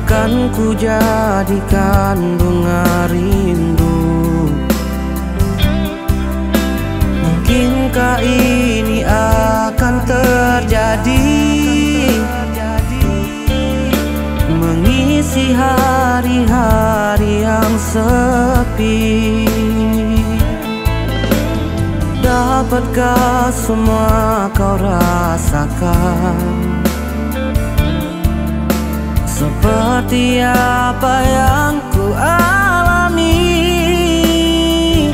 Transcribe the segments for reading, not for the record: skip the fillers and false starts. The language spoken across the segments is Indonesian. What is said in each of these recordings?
akan ku jadikan bunga rindu. Mungkinkah ini akan terjadi, mengisi hari-hari yang sepi? Dapatkah semua kau rasakan seperti apa yang ku alami?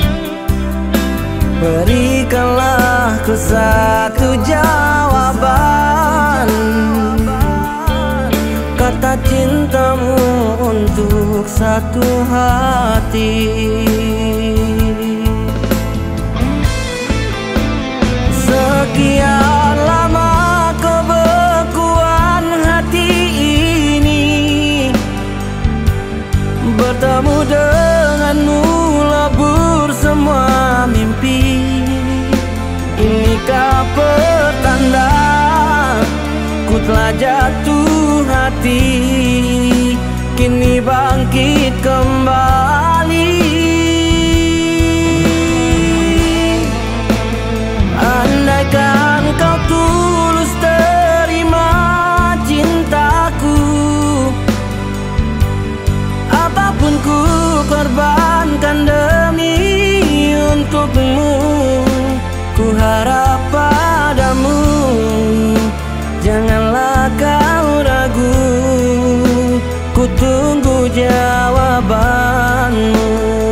Berikanlah ku satu jawaban, kata cintamu untuk satu hati. Sekian lama kebekuan hati ini, bertemu denganmu lebur semua mimpi. Inikah pertanda ku telah jatuh hati, kini bangkit kembali. Andaikan kau tulus terima cintaku, apapun ku korbankan demi untukmu. Ku harap padamu, janganlah kau ragu, ku tunggu jawabanmu.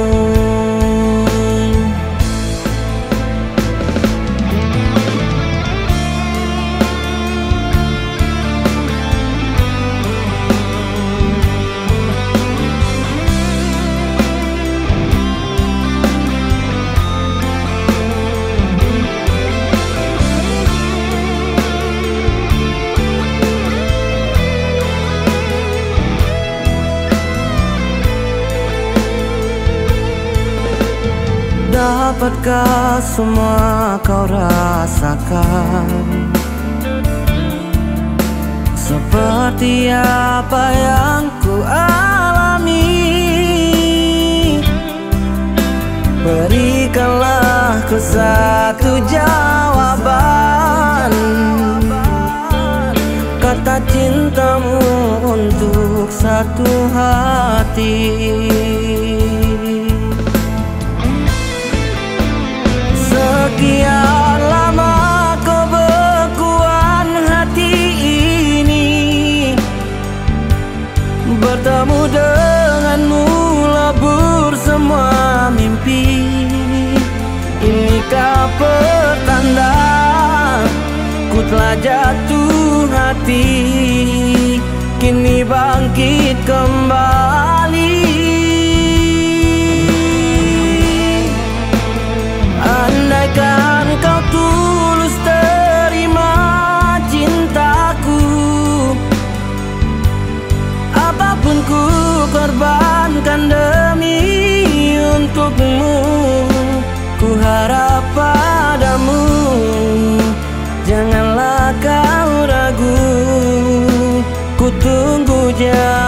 Dapatkah semua kau rasakan seperti apa yang ku alami? Berikanlah ku satu jawaban, kata cintamu untuk satu hati. Sekian lama kebekuan hati ini, bertemu denganmu lebur semua mimpi. Inikah pertanda ku telah jatuh hati, kini bangkit kembali. Andaikan kau tulus terima cintaku, apapun ku korbankan demi untukmu. Ku harap padamu, janganlah kau ragu, ku tunggu jawabanmu.